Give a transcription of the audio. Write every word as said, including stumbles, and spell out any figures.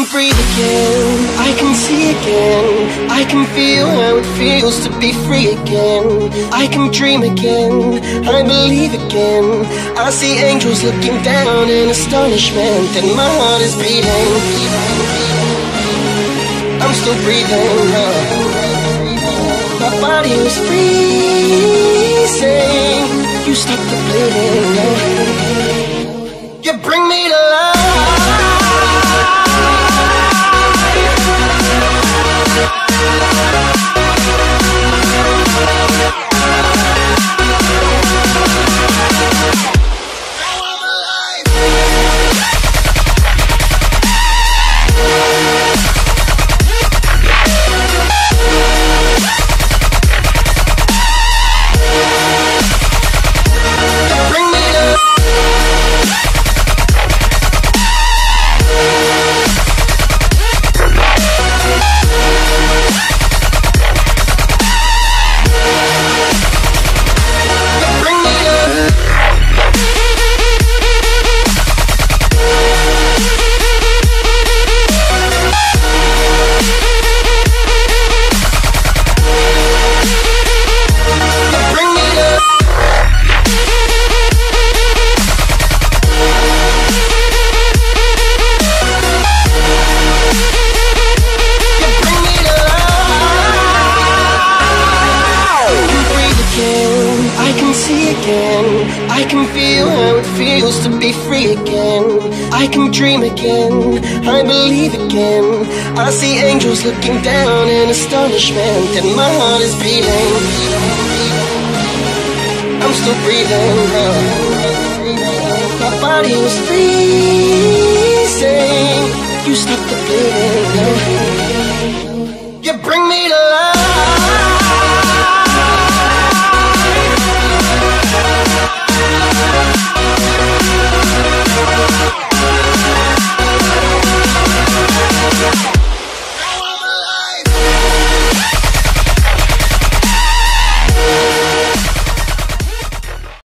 can breathe again, I can see again, I can feel how it feels to be free again. I can dream again, I believe again. I see angels looking down in astonishment, and my heart is beating. I'm still breathing, uh. My body is freezing. You stop the bleeding, uh. You bring me to life. I can feel how it feels to be free again. I can dream again, I believe again. I see angels looking down in astonishment, and my heart is beating. I'm still breathing, uh. My body is freezing. You stop the bleeding, uh. You bring me to life.